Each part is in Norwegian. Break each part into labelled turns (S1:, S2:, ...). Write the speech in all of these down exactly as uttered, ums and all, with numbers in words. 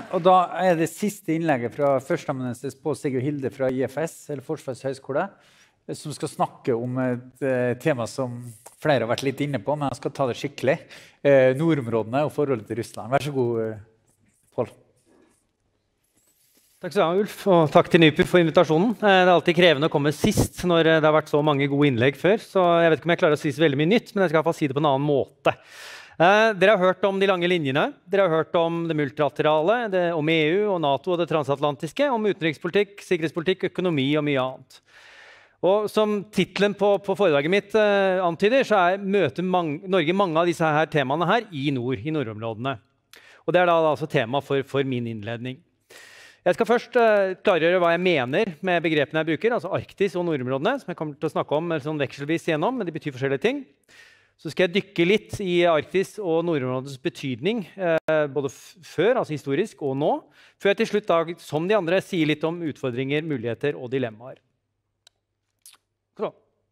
S1: og da er det siste innlegget fra førsteamanuensis på Sigurd Hilde fra I F S, eller Forsvarets høgskole, som skal snakke om et uh, tema som flere har vært litt inne på, men jeg skal ta det skikkelig. Uh, nordområdene og forholdet til Russland. Vær så god, uh, Pål.
S2: Takk skal du ha, Ulf, og takk til NUPI for invitasjonen. Det er alltid krevende å komme sist når det har vært så mange gode innlegg før, så jeg vet ikke om jeg klarer å si så veldig mye nytt, men jeg skal i hvert fall si det på en annen måte. Eh, dere har hørt om de lange linjene, dere har hørt om det multilaterale, det, om E U og NATO og det transatlantiske, om utenrikspolitikk, sikkerhetspolitikk, økonomi og mye annet. Og som titlen på, på foredraget mitt eh, antyder, så er, møter mange, Norge mange av disse her temaene her i nord, i nordområdene. Og det er da altså tema for, for min innledning. Jeg skal først uh, klargjøre hva jeg mener med begrepene jeg bruker, altså Arktis og nordområdene, som jeg kommer til å snakke om sånn vekselvis igjennom, men de betyr forskjellige ting. Så skal jeg dykke litt i Arktis og nordområdenes betydning, uh, både før, altså historisk, og nå, før jeg til slutt, da, som de andre, sier litt om utfordringer, muligheter og dilemmaer. Så.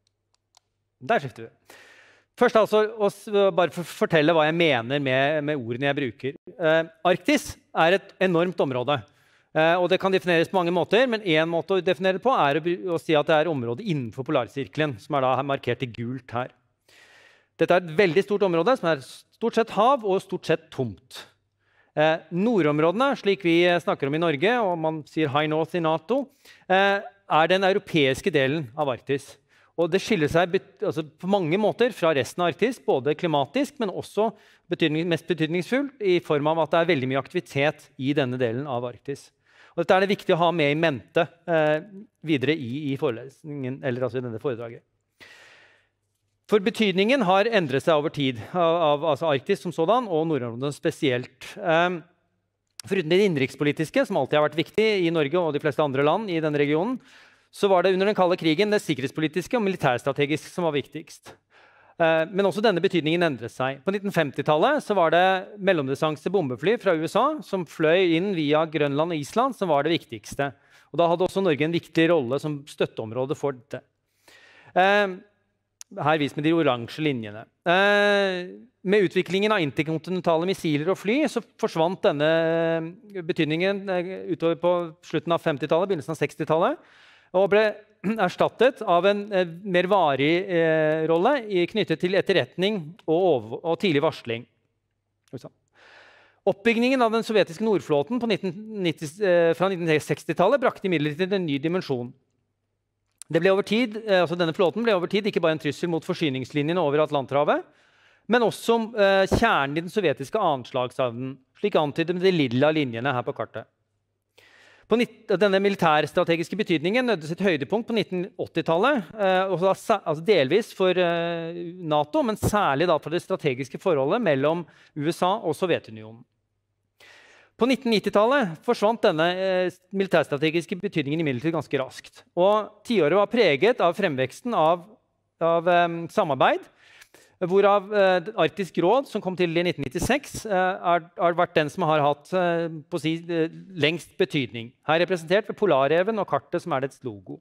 S2: Der skifter vi. Først altså, bare for å fortelle hva jeg mener med, med ordene jeg bruker. Uh, Arktis er et enormt område. Uh, og det kan defineres på mange måter, men en måte å definere det på er å, å si at det er området innenfor polarsirkelen, som er da markert i gult her. Dette er et veldig stort område, som er stort sett hav og stort sett tomt. Uh, nordområdene, slik vi snakker om i Norge, og man sier High North i NATO, uh, er den europeiske delen av Arktis. Og det skiller seg bet altså, på mange måter fra resten av Arktis, både klimatisk, men også betydning mest betydningsfullt i form av at det er veldig mye aktivitet i denne delen av Arktis. Og dette er det viktig å ha med i mente eh, videre i, i forelesningen, eller altså i denne foredraget. For betydningen har endret seg over tid av, av altså Arktis som sådan, og nordområdene spesielt. Um, foruten det innenrikspolitiske, som alltid har vært viktig i Norge og de fleste andre land i denne regionen, så var det under den kalde krigen det sikkerhetspolitiske og militærstrategiske som var viktigst. Uh, men også denne betydningen endret seg. På nitten femti-tallet så var det mellomdistanse bombefly fra U S A som fløy inn via Grønland og Island, som var det viktigste. Og da hadde også Norge en viktig rolle som støtteområde for dette. Uh, Her viser vi de oransje linjene. Eh, med utviklingen av interkontinentale missiler og fly så forsvant denne betydningen eh, utover på slutten av femti-tallet, begynnelsen av seksti-tallet, og ble erstattet av en eh, mer varig eh, rolle i, knyttet til etterretning og, over, og tidlig varsling. Oppbyggingen av den sovjetiske nordflåten på nitten nitti, eh, fra nitten seksti-tallet brakte imidlertid en ny dimensjon. Det ble over tid, altså denne flåten ble over tid ikke bare en trussel mot forsyningslinjene over Atlanterhavet, men også eh, kjernen i den sovjetiske anslagsevnen, slik antydet med de lilla linjene her på kartet. På denne militærstrategiske betydningen nødde sitt høydepunkt på nitten åtti-tallet, eh, altså delvis for eh, NATO, men særlig da for det strategiske forholdet mellom U S A og Sovjetunionen. På nitten nitti-tallet forsvant denne eh, militærstrategiske betydningen imidlertid ganske raskt. Og tiåret var preget av fremveksten av, av eh, samarbeid, hvorav eh, Arktisk råd, som kom til i nitten nittiseks, eh, har, har vært den som har hatt eh, på si, eh, lengst betydning. Her representert ved Polarreven og kartet som er dets logo.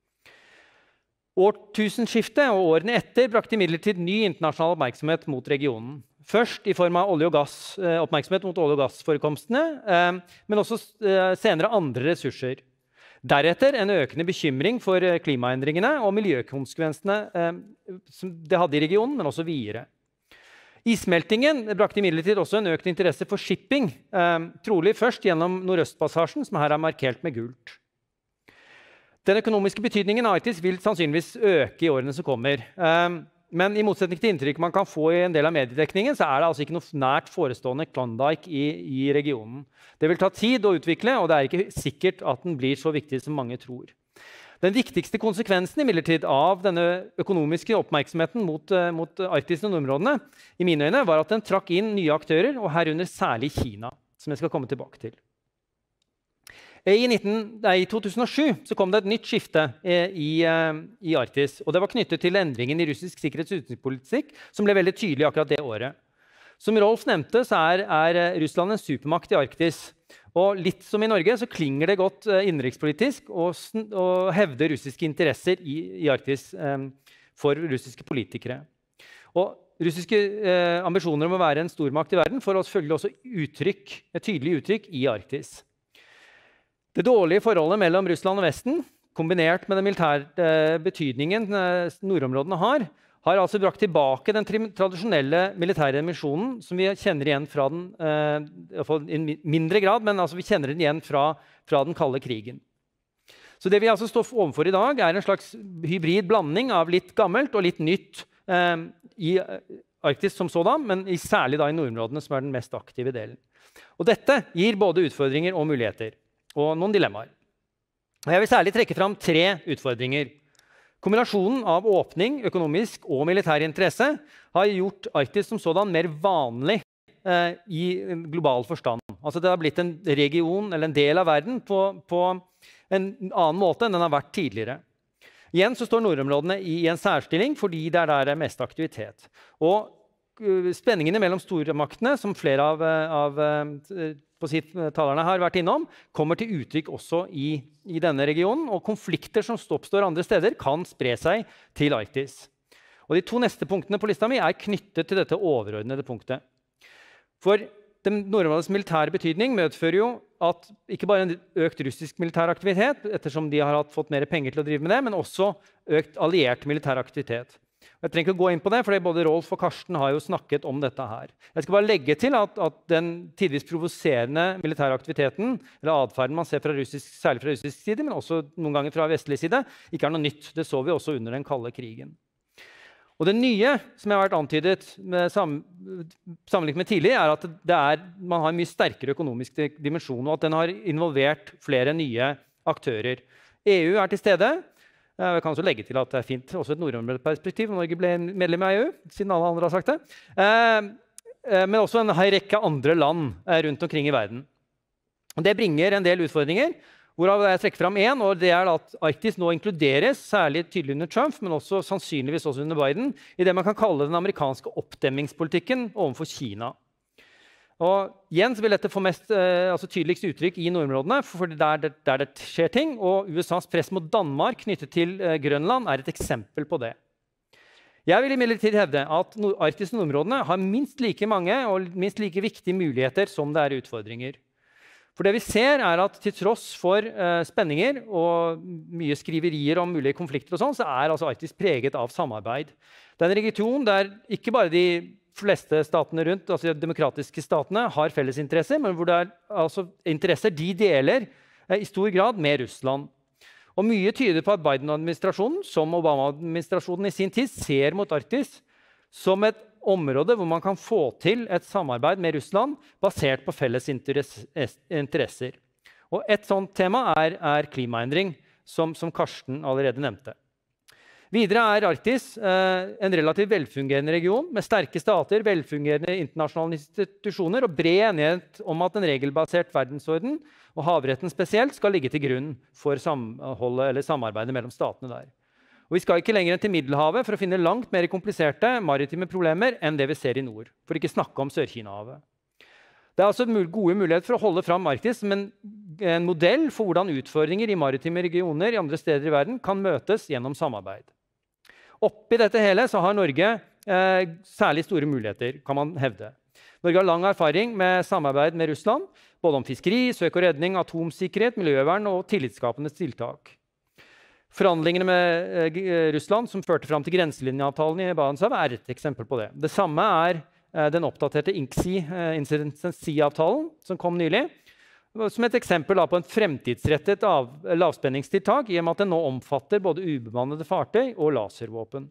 S2: Årtusenskiftet og årene etter brakte imidlertid ny internasjonal oppmerksomhet mot regionen. Først i form av olje og gass, eh, oppmerksomhet mot olje- og gassforekomstene, eh, men også eh, senere andre ressurser. Deretter en økende bekymring for eh, klimaendringene og miljøkonsekvensene eh, som det hadde i regionen, men også videre. Issmeltingen brakte imidlertid også en økt interesse for shipping, eh, trolig først gjennom Nordøstpassasjen, som her er markert med gult. Den økonomiske betydningen av Arktis vil sannsynligvis øke i årene som kommer. Eh, Men i motsetning til inntrykk man kan få i en del av mediedekningen, så er det altså ikke noe nært forestående Klondike i, i regionen. Det vil ta tid å utvikle, og det er ikke sikkert at den blir så viktig som mange tror. Den viktigste konsekvensen imidlertid av denne økonomiske oppmerksomheten mot, mot Arktis og nordområdene i mine øyne var at den trakk inn nye aktører, og herunder særlig Kina, som jeg skal komme tilbake til. I, nitten, nei, I to tusen og sju så kom det et nytt skifte eh, i, eh, i Arktis, og det var knyttet til endringen i russisk sikkerhets- og utenrikspolitikk, som ble veldig tydelig akkurat det året. Som Rolf nevnte, så er, er Russland en supermakt i Arktis. Og litt som i Norge så klinger det godt eh, innenrikspolitisk å hevde russiske interesser i, i Arktis eh, for russiske politikere. Og russiske eh, ambisjoner om å være en stormakt i verden får selvfølgelig også uttrykk, et tydelig uttrykk i Arktis. Det dårlige forholdet mellom Russland og Vesten, kombinert med den militære eh, betydningen eh, nordområdene har, har altså brakt tilbake den tradisjonelle militære dimensjonen som vi kjenner igjen fra den, eh, i mindre grad, men altså vi kjenner den igjen fra, fra den kalde krigen. Så det vi altså står overfor i dag er en slags hybrid blanding av litt gammelt og litt nytt eh, i Arktis som sådan, men i særlig da i nordområdene som er den mest aktive delen. Og dette gir både utfordringer og muligheter, og noen dilemmaer. Og jeg vil særlig trekke fram tre utfordringer. Kombinasjonen av åpning, økonomisk og militær interesse har gjort Arktis som sådan mer vanlig eh, i global forstand. Altså det har blitt en region eller en del av verden på, på en annen måte enn den har vært tidligere. Igjen så står nordområdene i en særstilling fordi det er der det er mest aktivitet. Og uh, spenningene mellom stormaktene, som flere av, av uh, på sitt, uh, talerne har vært innom, kommer til uttrykk også i, i denne regionen, og konflikter som oppstår andre steder kan spre seg til Arktis. Og de to neste punktene på lista mi er knyttet til dette overordnede punktet. For den nordområdets militære betydning medfører jo at ikke bare en økt russisk militær aktivitet, ettersom de har hatt fått mer penger til å drive med det, men også økt alliert militær aktivitet. Jeg trenger ikke gå inn på det, for både Rolf og Karsten har jo snakket om dette her. Jeg skal bare legge til at, at den tidvis provoserende militære aktiviteten, eller adferden man ser fra russisk, særlig fra russisk side, men også noen ganger fra vestlig side, ikke er noe nytt. Det så vi også under den kalde krigen. Og det nye som har vært antydet med sam sammenlignet med tidlig, er at det er, man har en mye sterkere økonomisk dimensjon, og at den har involvert flere nye aktører. E U er til stede. Jeg kan også legge til at det er fint også et nordområdeperspektiv når Norge ble medlem av E U, siden alle andre har sagt det. Eh, men også en rekke andre land rundt omkring i verden. Og det bringer en del utfordringer, hvorav jeg trekker fram en, og det er at Arktis nå inkluderes, særlig tydelig under Trump, men også sannsynligvis også under Biden, i det man kan kalle den amerikanske oppdemmingspolitikken overfor Kina. Og igjen vil dette få mest eh, altså tydeligst uttrykk i nordområdene, for der, der, der det skjer ting, og U S As press mot Danmark knyttet til eh, Grønland er et eksempel på det. Jeg vil imidlertid hevde at Arktis nordområdene har minst like mange og minst like viktige muligheter som det er utfordringer. For det vi ser er at til tross for uh, spenninger og mye skriverier om mulige konflikter, og sånn, så er altså Arktis preget av samarbeid. Det er en region der ikke bare de fleste statene rundt, altså de demokratiske statene, har felles interesser, men hvor det er altså interesser de deler uh, i stor grad med Russland. Og mye tyder på at Biden-administrasjonen, som Obama-administrasjonen i sin tid, ser mot Arktis som et område hvor man kan få til et samarbeid med Russland basert på felles interesser. Og et sånt tema er, er klimaendring, som, som Karsten allerede nevnte. Videre er Arktis eh, en relativt velfungerende region med sterke stater, velfungerende internasjonale institusjoner og bred enighet om at en regelbasert verdensorden og havretten spesielt skal ligge til grunn for samholdet eller samarbeidet mellom statene der. Og vi skal ikke lenger enn til Middelhavet for å finne langt mer kompliserte maritime problemer enn det vi ser i nord, for ikke snakke om Sør-Kina-havet. Det er altså gode muligheter for å holde fram Arktis som en, en modell for hvordan utfordringer i maritime regioner i andre steder i verden kan møtes gjennom samarbeid. Oppi dette hele så har Norge eh, særlig store muligheter, kan man hevde. Norge har lang erfaring med samarbeid med Russland, både om fiskeri, søk og redning, atomsikkerhet, miljøvern og tillitsskapende tiltak. Forhandlingene med eh, Russland som førte fram til grenselinjeavtalen i Barentshavet er et eksempel på det. Det samme er eh, den oppdaterte I N C S I, eh, Incident-avtalen som kom nylig, som et eksempel da, på en fremtidsrettet av, lavspenningstiltak i og med at den nå omfatter både ubemannede fartøy og laservåpen.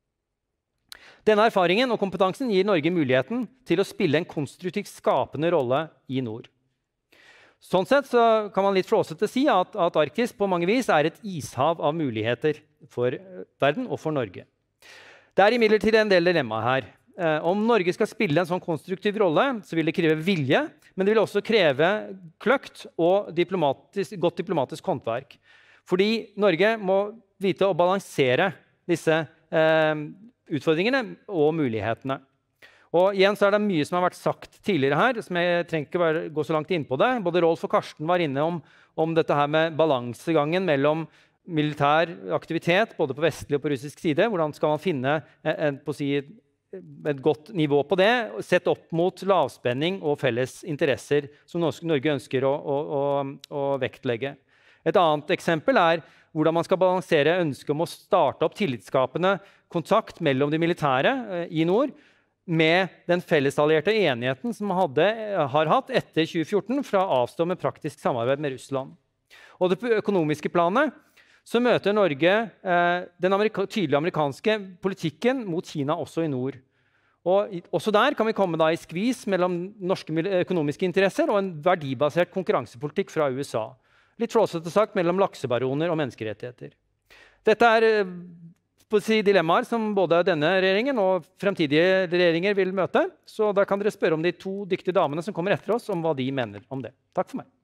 S2: Denne erfaringen og kompetansen gir Norge muligheten til å spille en konstruktivt skapende rolle i nord. Sånn sett så kan man litt flåsete si at, at Arktis på mange vis er et ishav av muligheter for verden og for Norge. Det er imidlertid en del dilemma her. Eh, om Norge skal spille en sånn konstruktiv rolle, så vil det kreve vilje, men det vil også kreve kløkt og diplomatisk, godt diplomatisk håndverk. Fordi Norge må vite å balansere disse eh, utfordringene og mulighetene. Og igjen så er det mye som har vært sagt tidligere her, som jeg trenger ikke bare gå så langt inn på det. Både Rolf og Karsten var inne om, om dette her med balansegangen mellom militær aktivitet, både på vestlig og på russisk side. Hvordan skal man finne en, en, på å si, et godt nivå på det, sett opp mot lavspenning og felles interesser som Norge ønsker å, å, å, å vektlegge. Et annet eksempel er hvordan man skal balansere ønsket om å starte opp tillitsskapende kontakt mellom de militære i nord, med den fellesallierte enigheten som man hadde, har hatt etter tjue fjorten fra å avstå med praktisk samarbeid med Russland. Og det økonomiske planet så møter Norge eh, den amerika tydelige amerikanske politikken mot Kina også i nord. Og også der kan vi komme da i skvis mellom norske økonomiske interesser og en verdibasert konkurransepolitikk fra U S A. Litt flåsete sagt mellom laksebaroner og menneskerettigheter. Dette er eh, på å si, dilemmaer som både denne regjeringen og fremtidige regjeringer vil møte. Så da kan dere spørre om de to dyktige damene som kommer etter oss, om hva de mener om det. Takk for meg.